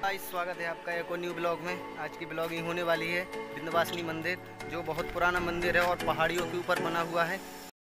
Guys, स्वागत है आपका एक और न्यू ब्लॉग में। आज की ब्लॉगिंग होने वाली है विंध्यवासिनी मंदिर, जो बहुत पुराना मंदिर है और पहाड़ियों के ऊपर बना हुआ है।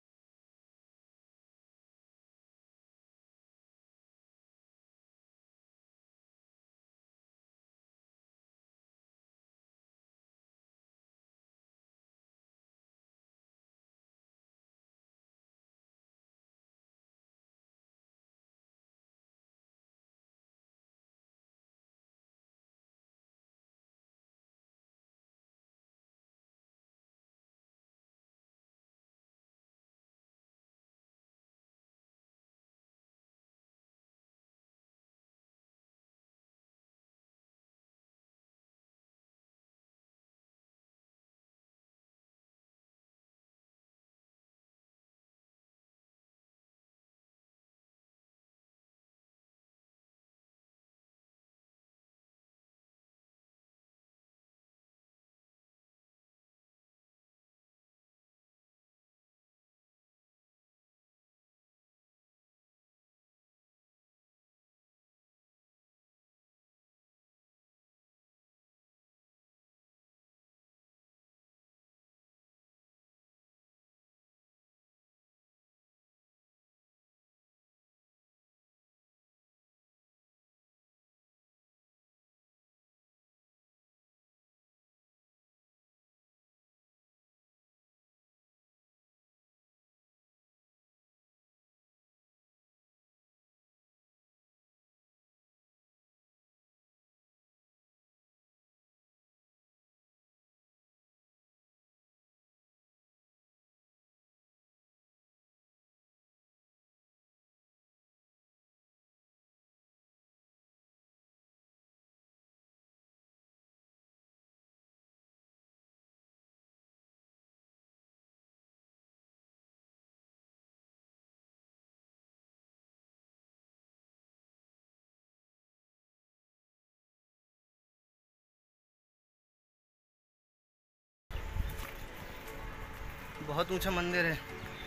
बहुत ऊंचा मंदिर है।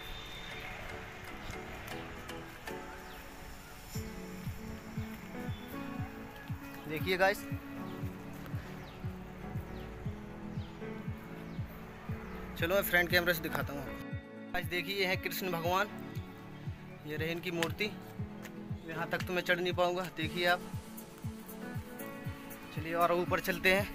देखिए गाइस, चलो मैं फ्रंट कैमरे से दिखाता हूँ। गाइस देखिए, ये है कृष्ण भगवान, ये रहे इनकी मूर्ति। यहाँ तक तो मैं चढ़ नहीं पाऊंगा, देखिए आप। चलिए और ऊपर चलते हैं।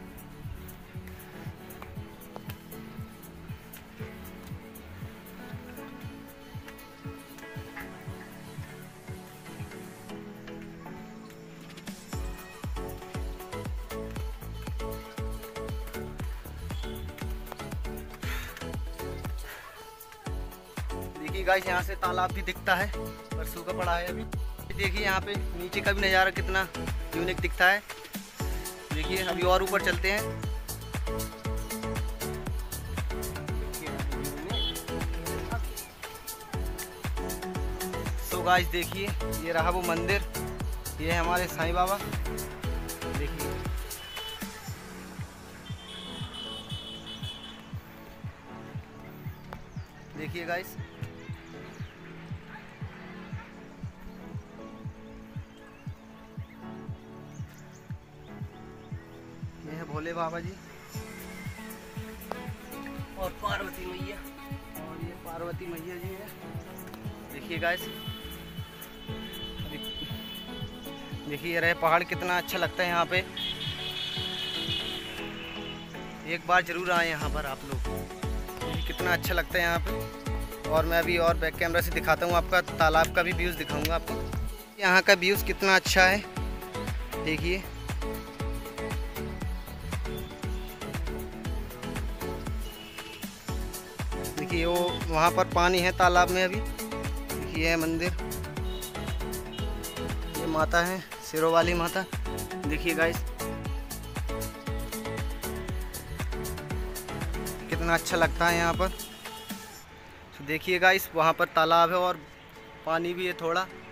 देखिए गाइस, यहाँ से तालाब भी दिखता है, पर सूखा पड़ा है अभी। देखिए यहाँ पे नीचे का भी नज़ारा कितना यूनिक दिखता है। देखिए अभी और ऊपर चलते हैं। तो गाइस देखिए, ये रहा वो मंदिर, ये है हमारे साईं बाबा। देखिए देखिए गाइस, ये है भोले बाबा जी और पार्वती मैया, और ये पार्वती मैया जी है। देखिए गाइस, देखिए ये रहे पहाड़, कितना अच्छा लगता है यहाँ पे। एक बार जरूर आए यहाँ पर आप लोग, कितना अच्छा लगता है यहाँ पे। और मैं अभी और बैक कैमरा से दिखाता हूँ आपका, तालाब का भी व्यूज़ दिखाऊंगा आपको। यहाँ का व्यूज़ कितना अच्छा है, देखिए। देखिए वो वहाँ पर पानी है तालाब में अभी। देखिए है मंदिर, ये माता है सिरों वाली माता। देखिए गाइस कितना अच्छा लगता है यहाँ पर। तो देखिए गाइस, वहाँ पर तालाब है और पानी भी है थोड़ा।